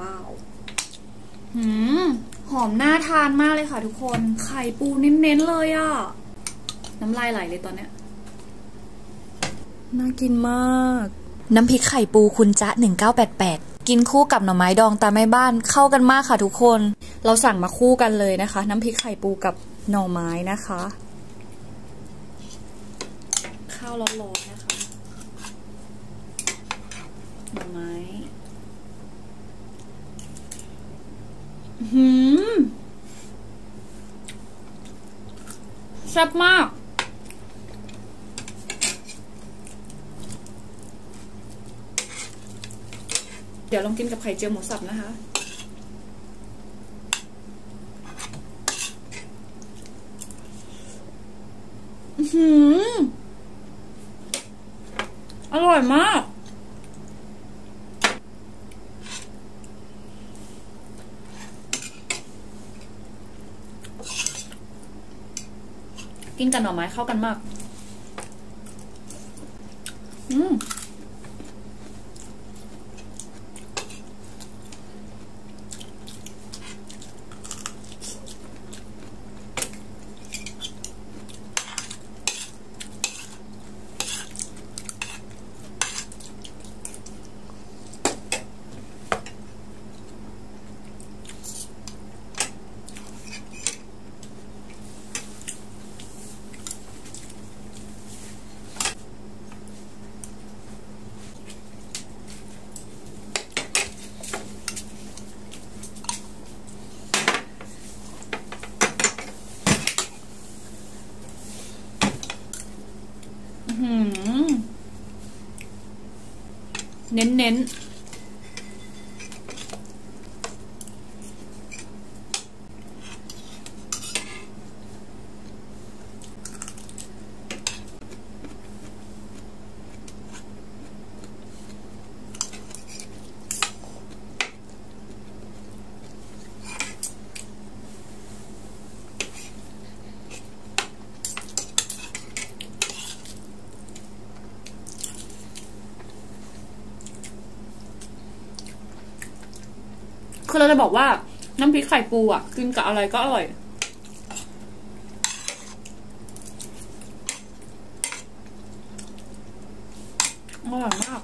ว้าวหอมน่าทานมากเลยค่ะทุกคนไข่ปูเน้นๆเลยอ่ะน้ำลายไหลเลยตอนเนี้ยน่ากินมากน้ำพริกไข่ปูคุณจ๊ะ1988กินคู่กับหน่อไม้ดองตามแม่บ้านเข้ากันมากค่ะทุกคนเราสั่งมาคู่กันเลยนะคะน้ำพริกไข่ปูกับหน่อไม้นะคะข้าวร้อนๆนะคะหน่อไม้แซ่บมากเดี๋ยวลองกินกับไข่เจียวหมูสับนะคะอร่อยมากกินกับหน่อไม้เข้ากันมากเน้นคือเราจะบอกว่าน้ำพริกไข่ปูอ่ะกินกับอะไรก็อร่อยอร่อยมาก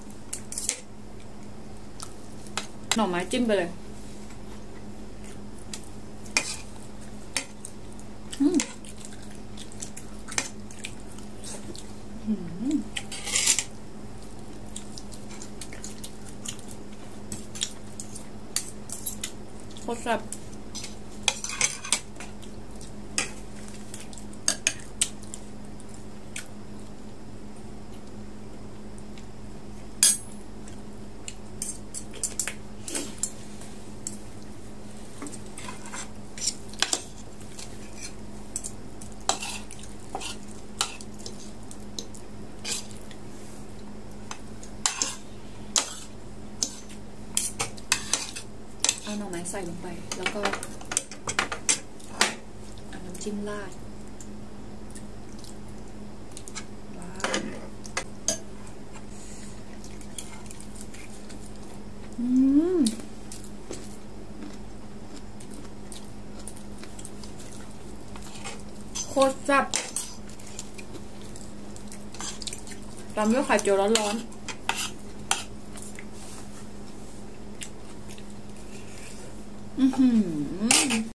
หน่อไม้จิ้มไปเลยโคตรแซ่บเอาหน่อไม้ใส่ลงไปแล้วก็เอาน้ำจิ้มราดโคตรแซ่บตามด้วยไข่เจียวร้อนๆ